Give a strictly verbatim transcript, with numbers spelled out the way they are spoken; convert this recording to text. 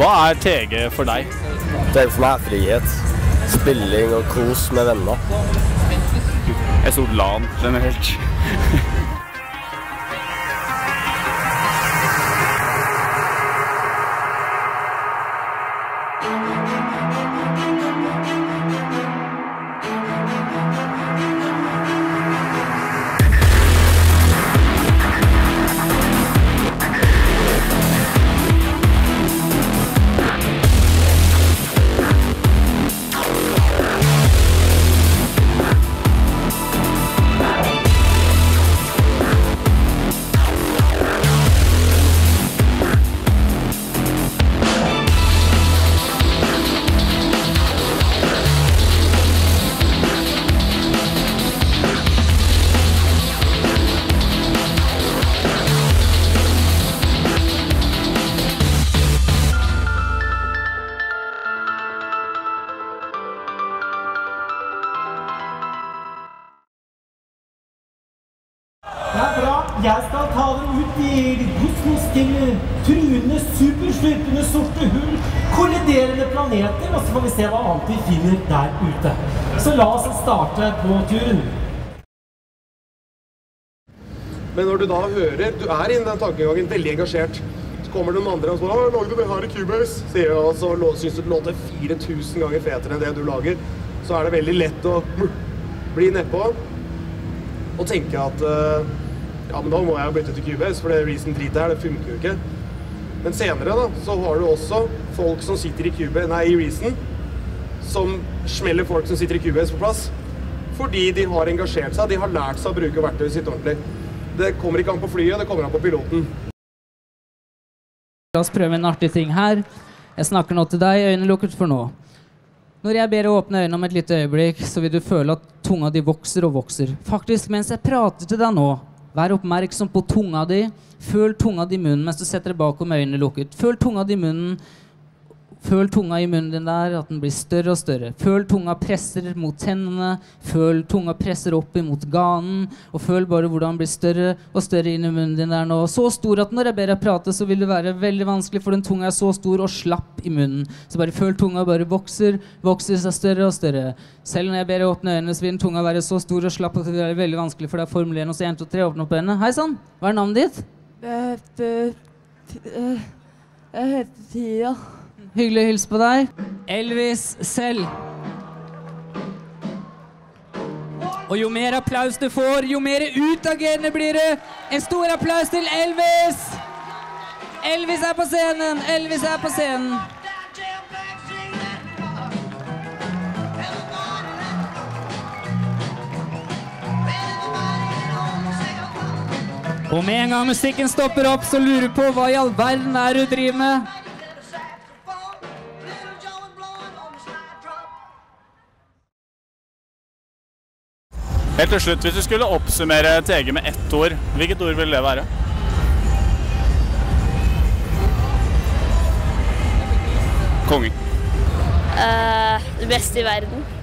Hva er T G for deg? Det for meg er frihet. Spilling og kos med venner. Et stort LAN generelt. Det er bra. Jeg skal ta dem ut i kosmoske, truende, superslurpende sorte hull, kolliderende planeter, og så får vi se hva annet vi finner der ute. Så la oss starte på turen. Men når du da hører, du er innen den tankegangen veldig engasjert, så kommer noen andre og så, «Å, lagde du det her i Cubase?» sier jeg, og så synes du det låter fire tusen ganger fetere enn det du lager, så er det veldig lett å bli nedpå og tenke at ja, men da må jeg bytte til Cubase, for det Reason drit her, det funker jo ikke. Men senere da, så har du også folk som sitter i Cubase, nei, i Reason, som smeller folk som sitter i Cubase på plass, fordi de har engasjert seg, de har lært seg å bruke verktøyet sitt ordentlig. Det kommer ikke an på flyet, det kommer an på piloten. La oss prøve en artig ting her. Jeg snakker nå til deg, øynene lukket for nå. Når jeg ber deg åpne øynene om et lite øyeblikk, så vil du føle at tunga di vokser og vokser. Faktisk, mens jeg prater til deg nå, vær oppmerksom på tunga di. Føl tunga di i munnen mens du setter deg bak om øynene lukket. Føl tunga di i munnen. Føl tunga i munnen din der, at den blir større og større. Føl tunga presser mot tennene. Føl tunga presser opp imot ganen. Og føl bare hvordan den blir større og større inn i munnen din der nå. Så stor at når jeg ber deg prate, så vil det være veldig vanskelig, for den tunga er så stor og slapp i munnen. Så bare føl tunga bare vokser, vokser seg større og større. Selv når jeg ber deg åpne øynene, så vil den tunga være så stor og slapp at det vil være veldig vanskelig, for det er Formel én, og så en, to, tre, åpne opp øynene. Hei sann, hva er navnet ditt? Jeg heter Tia. Hyggelig å hilse på deg. Elvis selv. Og jo mer applaus du får, jo mer utagerende blir det. En stor applaus til Elvis! Elvis er på scenen! Elvis er på scenen! Og med en gang musikken stopper opp, så lurer du på hva i all verden er du driver med. Helt til slutt, hvis du skulle oppsummere T G med ett ord, hvilket ord vil det være? Kongen. Uh, det beste i verden.